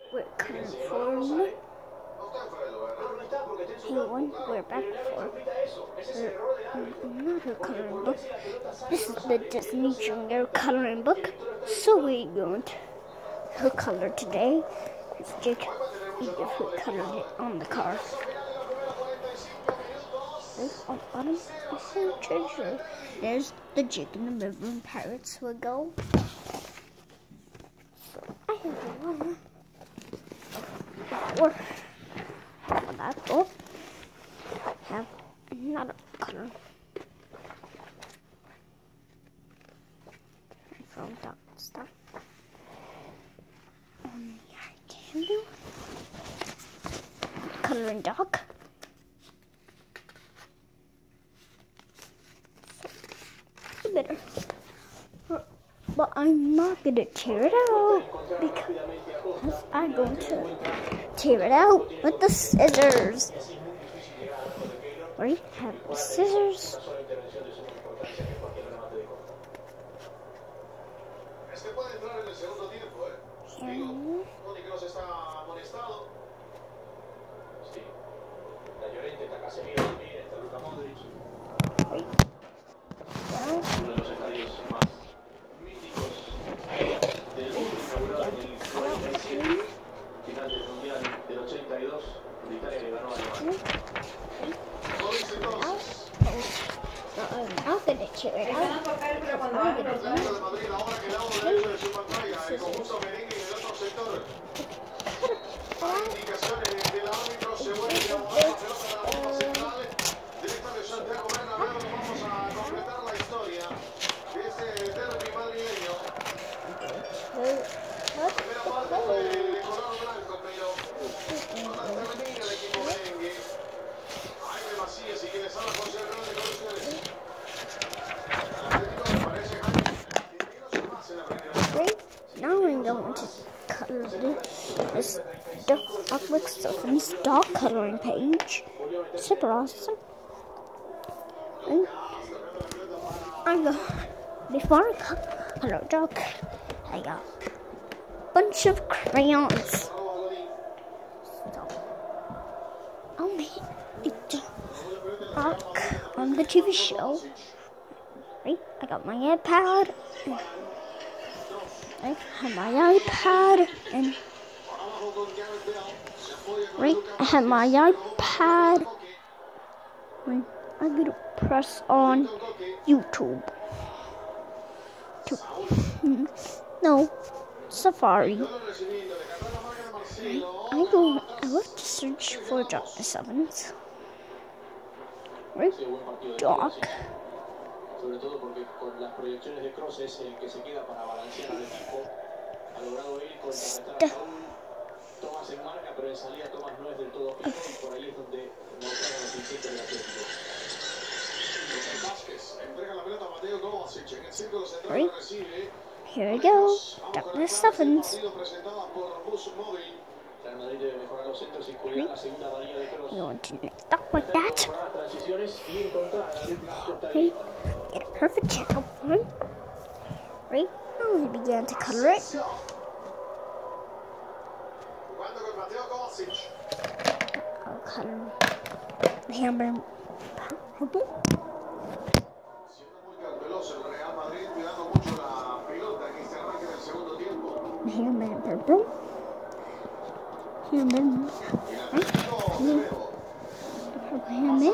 we're confirmed. Hey, we're back for another coloring book. This is the Disney Junior coloring book. So we're going to color today. It's Jake, even if we colored it on the car. On bottom, a whole treasure. There's the Jake and the River Pirates will go. So I have one. Or that or have another color from that stuff on the candle. Coloring dog. So better. But I'm not gonna tear it out because I'm going to tear it out with the scissors. We have the scissors. I'm not gonna tear it out. Now I'm going to color this Duck Stephanie's dog coloring page. Super awesome. And before I color dog, I got a bunch of crayons. So I'll make a dog on the TV show. Right? I got my iPad. I have my iPad and I have my iPad. I'm gonna press on YouTube. No, Safari. I love to search for Dr. Sevens. Right? Dog. Sobre todo porque con las proyecciones de Cross es el que se queda para balancear al equipo. Ha logrado ir contrarrestar a Saúl. Thomas en marca, pero en salida Thomas no es del todo fijo y por ahí es donde mostraron los instintos del Atlético. Vázquez entrega la pelota a Mateo Kovacic en el círculo central recibe. Here we go, Dr. Sevens. You want to stop like that? Okay, get a perfect channel for him. Right now, he began to color it. I'll color the hammer purple. The hammer purple. Hammer. Hammer.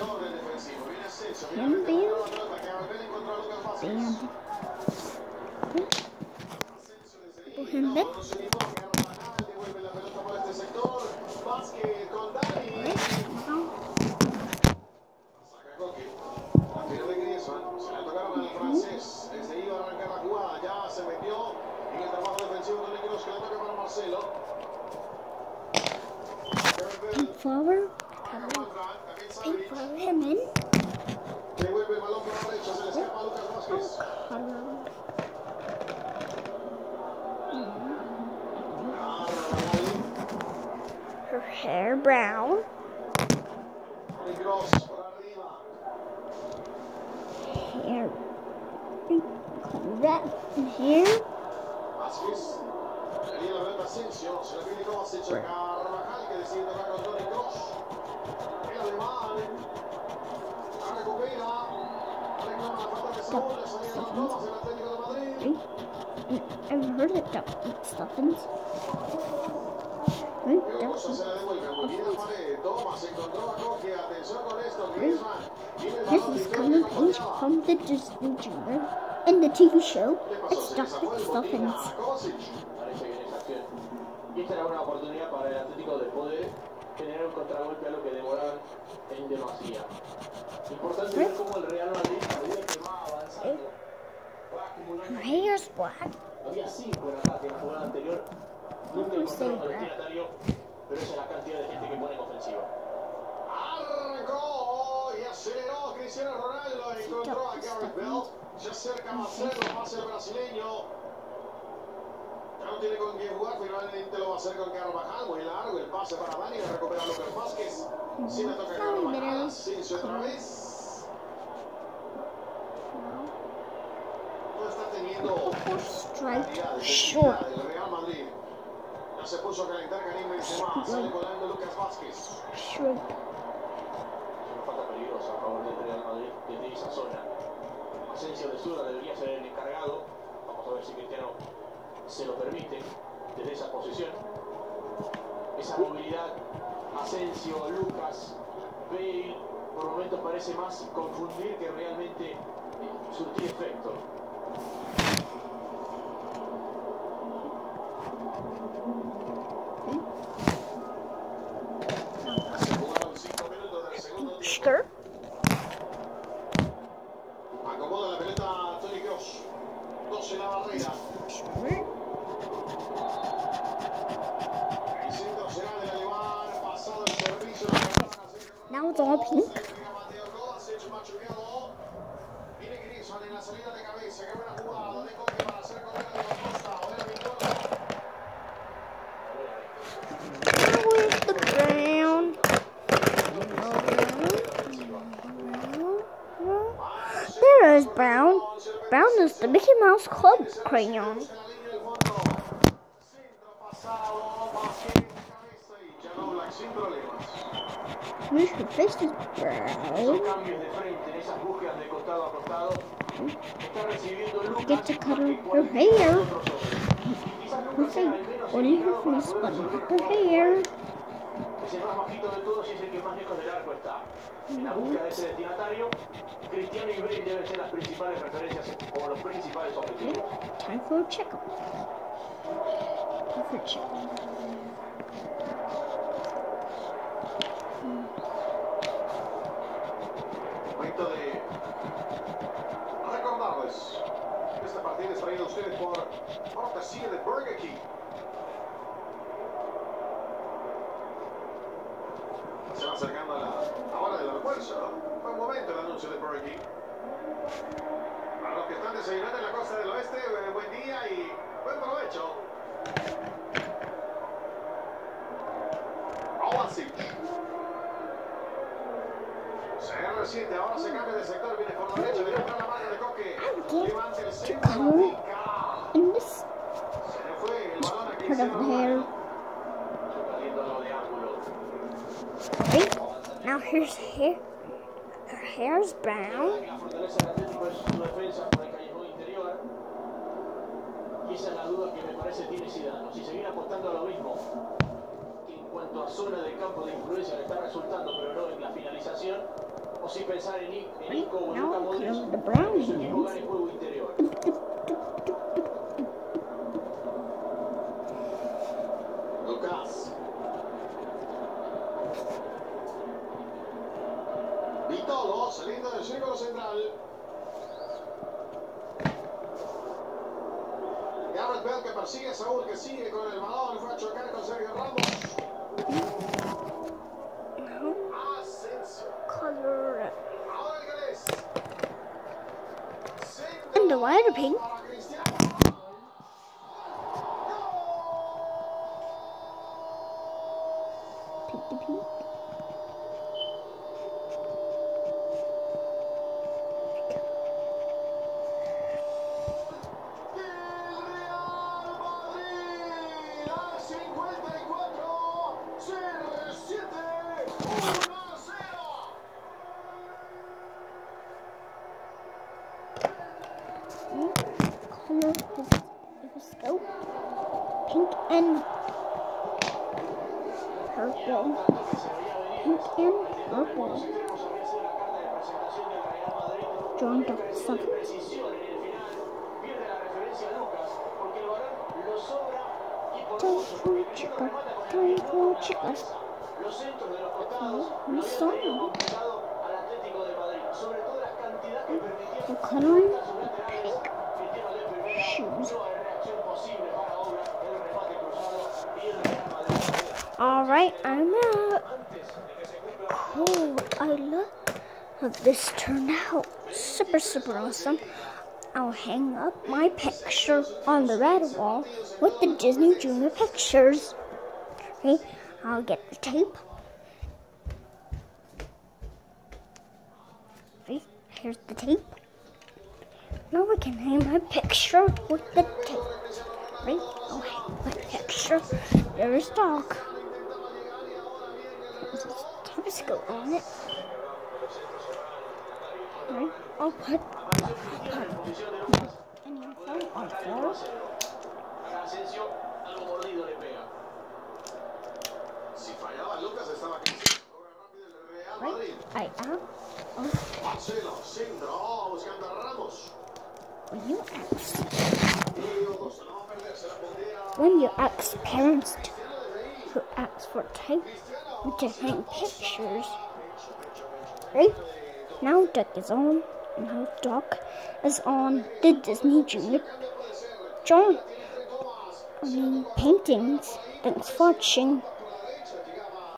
Pink flower. Pink flower him in. Her hair brown. Hair. That in here. Carvajal que decide tocar con Toni Kroos. El alemán. La recupera. Reclama la falta de Saúl. Le salía con todas el Atlético de Madrid. I've heard it that Stuffins. Qué cosa se la devuelve. Muy bien, Mané. Thomas encontró a Coque. Atención con esto. Griezmann. This is coming in from the Disney Channel in the TV show. It's Stuffins. Y esta era una oportunidad para el Atlético de poder generar un contragolpe a lo que demoraban en demasía. Importante ver cómo el Real Madrid, a medida que va avanzando, va acumulando. Here's Black. Había 5 en ataque en la jugada anterior. Nunca encontraron al destinatario, pero esa es la cantidad de gente que pone en ofensiva. Arrancó y aceleró Cristiano Ronaldo. Encontró a Gareth Bale. Se acerca Marcelo, pase el brasileño. Ya no tiene con quién jugar, finalmente lo va a hacer con Carvajal. Muy largo el pase para Dani, le recupera a Lucas Vázquez. Si le toca a Carvajal, Asensio otra vez. No está teniendo Strike short. el Real Madrid. Ya se puso a calentar Karim Benzema, sale volando Lucas Vázquez. Shrimp. Una falta peligrosa a favor del Real Madrid desde esa zona. Asensio de Zurda debería ser el encargado. Vamos a ver si Cristiano se lo permite desde esa posición. Esa movilidad, Asensio, Lucas, Bale, por momentos parece más confundir que realmente surtir efecto. Se jugaron 5 minutos del segundo tiempo. Acomoda la pelota Toni Kroos. 2 en la barrera. El centro será del alemán. Pasado el servicio. Now it's all pink. Viene Griezmann en la salida de cabeza. Qué buena jugada de Coque para hacer correr a los costados. Era Victoria. Where's the ground? There is Brown. Brown is the Mickey Mouse Club crayon. Where's her face is brown? Get to cut her hair. Okay, only her face, but not her hair. Es el más bajito de todos y es el que más lejos del arco está. En la búsqueda de ese destinatario, Cristiano y Bale deben ser las principales referencias o los principales objetivos. Time for a checkup. Time for a checkup. Momento de recordarles que esta partida es traída a ustedes por cortesía de Burger King. Se va acercando a la hora del almuerzo, ¿no? Fue un momento el anuncio de Burger King. Para los que están desayunando en la costa del oeste, buen día y buen provecho. Kovacic. CR7, ahora se cambia de sector, viene por la derecha, viene por la marca de Coque. Levanta el centro. In this Se le fue el balón a part Cristiano of the hair. Ronaldo. Saliendo de ángulo. Right? Now here's hair. Her hair's brown. La fortaleza del Atlético es su defensa por el callejón interior. Y esa es la duda que me parece tiene Zidane. Si seguir apostando a lo mismo, que en cuanto a zona de campo de influencia le está resultando, pero no en la finalización, o si pensar en Nico o en Luka Modric, que su equipo gane juego interior. Lucas. Vitolo saliendo del círculo central. Gareth Bale que persigue a Saúl, que sigue con el balón, fue a chocar con Sergio Ramos. Asensio. Color Ahora el galés. and the lighter pink. Para Cristiano. Pinky pink. El Real Madrid al 54. purple. Pink and purple. John Dawson. Time for chicken. Time for chicken. Oh, we saw him. The color pink shoes. Alright, I'm out. Cool. I love how this turned out. Super awesome. I'll hang up my picture on the red wall with the Disney Junior pictures. Okay, I'll get the tape. Okay, here's the tape. Now I can hang my picture with the tape. Right, I'll hang my picture. There's dog. There's a telescope on it. Right, I'll put on the floor. Right, I am. When you ask parents to ask for tape to hang pictures, right? Now Duck is on. Now Duck is on the Disney Junior paintings. Thanks for watching.